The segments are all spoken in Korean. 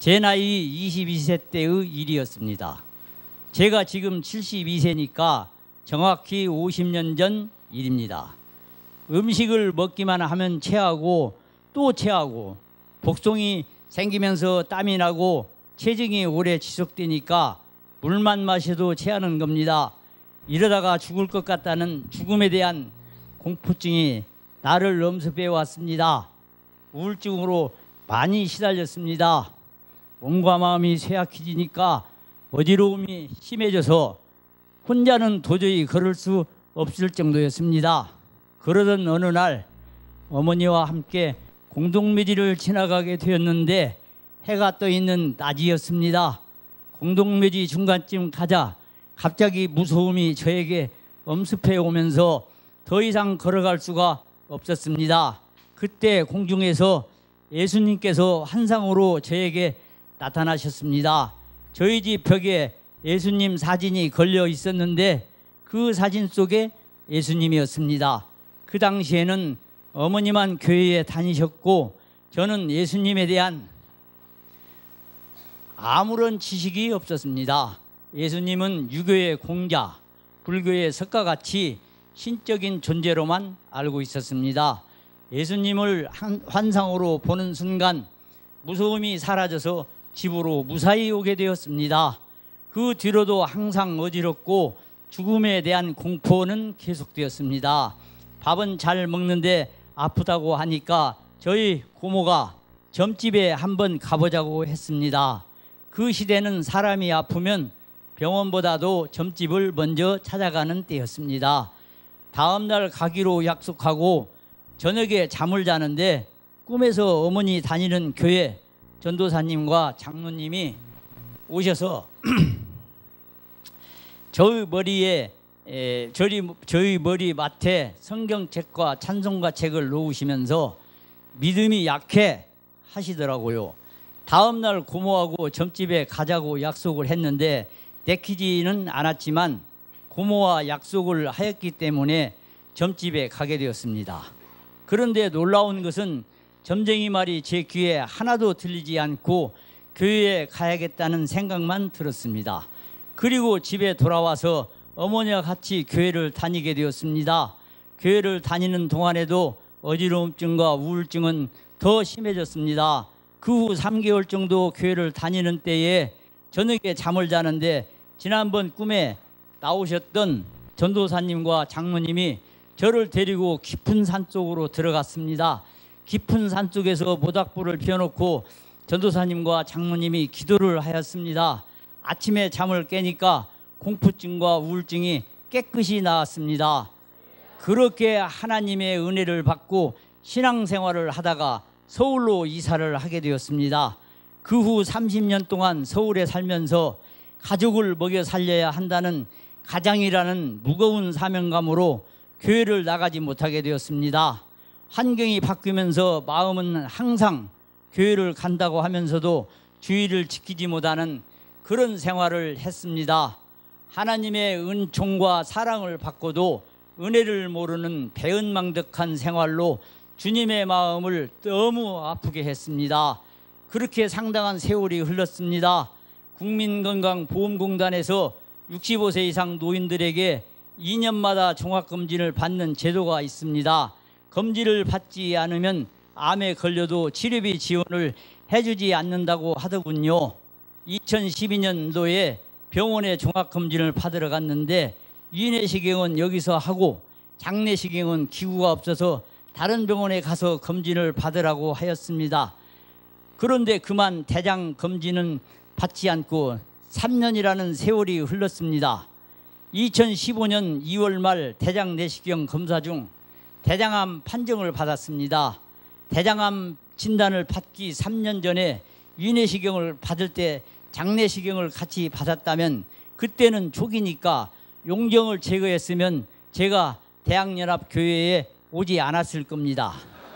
제 나이 22세 때의 일이었습니다. 제가 지금 72세니까 정확히 50년 전 일입니다. 음식을 먹기만 하면 체하고 또 체하고 복통이 생기면서 땀이 나고 체증이 오래 지속되니까 물만 마셔도 체하는 겁니다. 이러다가 죽을 것 같다는 죽음에 대한 공포증이 나를 엄습해 왔습니다. 우울증으로 많이 시달렸습니다. 몸과 마음이 쇠약해지니까 어지러움이 심해져서 혼자는 도저히 걸을 수 없을 정도였습니다. 그러던 어느 날 어머니와 함께 공동묘지를 지나가게 되었는데 해가 떠 있는 낮이었습니다. 공동묘지 중간쯤 가자 갑자기 무서움이 저에게 엄습해 오면서 더 이상 걸어갈 수가 없었습니다. 그때 공중에서 예수님께서 환상으로 저에게 나타나셨습니다. 저희 집 벽에 예수님 사진이 걸려 있었는데 그 사진 속에 예수님이었습니다. 그 당시에는 어머니만 교회에 다니셨고 저는 예수님에 대한 아무런 지식이 없었습니다. 예수님은 유교의 공자, 불교의 석가 같이 신적인 존재로만 알고 있었습니다. 예수님을 환상으로 보는 순간 무서움이 사라져서 집으로 무사히 오게 되었습니다. 그 뒤로도 항상 어지럽고 죽음에 대한 공포는 계속되었습니다. 밥은 잘 먹는데 아프다고 하니까 저희 고모가 점집에 한번 가보자고 했습니다. 그 시대는 사람이 아프면 병원보다도 점집을 먼저 찾아가는 때였습니다. 다음 날 가기로 약속하고 저녁에 잠을 자는데 꿈에서 어머니 다니는 교회 전도사님과 장로님이 오셔서 저희 머리 맡에 성경책과 찬송가 책을 놓으시면서 믿음이 약해 하시더라고요. 다음 날 고모하고 점집에 가자고 약속을 했는데 내키지는 않았지만 고모와 약속을 하였기 때문에 점집에 가게 되었습니다. 그런데 놀라운 것은 점쟁이 말이 제 귀에 하나도 들리지 않고 교회에 가야겠다는 생각만 들었습니다. 그리고 집에 돌아와서 어머니와 같이 교회를 다니게 되었습니다. 교회를 다니는 동안에도 어지러움증과 우울증은 더 심해졌습니다. 그 후 3개월 정도 교회를 다니는 때에 저녁에 잠을 자는데 지난번 꿈에 나오셨던 전도사님과 장로님이 저를 데리고 깊은 산 속으로 들어갔습니다. 깊은 산 속에서 모닥불을 피워놓고 전도사님과 장로님이 기도를 하였습니다. 아침에 잠을 깨니까 공포증과 우울증이 깨끗이 나았습니다. 그렇게 하나님의 은혜를 받고 신앙생활을 하다가 서울로 이사를 하게 되었습니다. 그 후 30년 동안 서울에 살면서 가족을 먹여 살려야 한다는 가장이라는 무거운 사명감으로 교회를 나가지 못하게 되었습니다. 환경이 바뀌면서 마음은 항상 교회를 간다고 하면서도 주의를 지키지 못하는 그런 생활을 했습니다. 하나님의 은총과 사랑을 받고도 은혜를 모르는 배은망덕한 생활로 주님의 마음을 너무 아프게 했습니다. 그렇게 상당한 세월이 흘렀습니다. 국민건강보험공단에서 65세 이상 노인들에게 2년마다 종합검진을 받는 제도가 있습니다. 검진을 받지 않으면 암에 걸려도 치료비 지원을 해주지 않는다고 하더군요. 2012년도에 병원에 종합검진을 받으러 갔는데 위내시경은 여기서 하고 장내시경은 기구가 없어서 다른 병원에 가서 검진을 받으라고 하였습니다. 그런데 그만 대장 검진은 받지 않고 3년이라는 세월이 흘렀습니다. 2015년 2월 말 대장 내시경 검사 중 대장암 판정을 받았습니다. 대장암 진단을 받기 3년 전에 위내시경을 받을 때 장내시경을 같이 받았다면 그때는 초기니까 용종을 제거했으면 제가 대학연합교회에 오지 않았을 겁니다.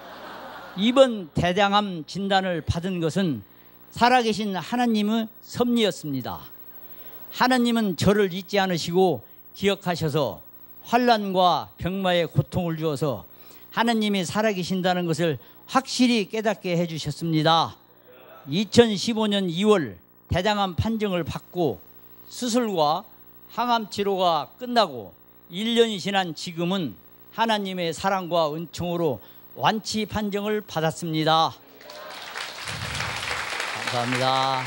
이번 대장암 진단을 받은 것은 살아계신 하나님의 섭리였습니다. 하나님은 저를 잊지 않으시고 기억하셔서 환난과 병마의 고통을 주어서 하나님이 살아계신다는 것을 확실히 깨닫게 해주셨습니다. 2015년 2월 대장암 판정을 받고 수술과 항암 치료가 끝나고 1년이 지난 지금은 하나님의 사랑과 은총으로 완치 판정을 받았습니다. 감사합니다.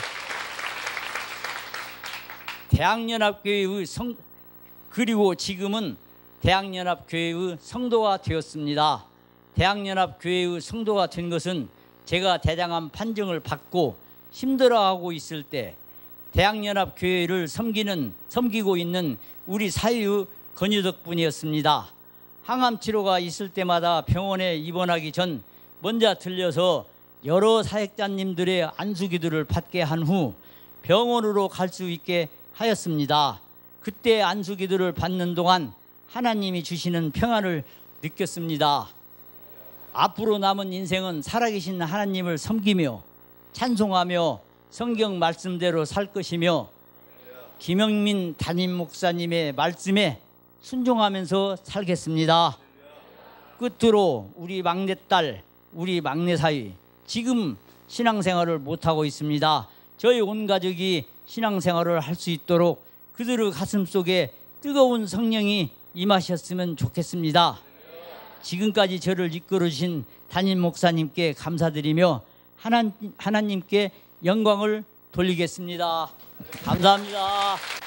대학연합교회의 그리고 지금은 대학연합교회의 성도가 되었습니다. 대학연합교회의 성도가 된 것은 제가 대장암 판정을 받고 힘들어하고 있을 때 대학연합교회를 섬기고 있는 우리 사회의 건유 덕분이었습니다. 항암 치료가 있을 때마다 병원에 입원하기 전 먼저 들려서 여러 사역자님들의 안수기도를 받게 한 후 병원으로 갈 수 있게 하였습니다. 그때 안수기도를 받는 동안 하나님이 주시는 평안을 느꼈습니다. 앞으로 남은 인생은 살아계신 하나님을 섬기며 찬송하며 성경 말씀대로 살 것이며 김영민 담임 목사님의 말씀에 순종하면서 살겠습니다. 끝으로 우리 막내딸, 우리 막내사위 지금 신앙생활을 못하고 있습니다. 저희 온 가족이 신앙생활을 할 수 있도록 그들의 가슴 속에 뜨거운 성령이 임하셨으면 좋겠습니다. 지금까지 저를 이끌어주신 담임 목사님께 감사드리며 하나님께 영광을 돌리겠습니다. 감사합니다.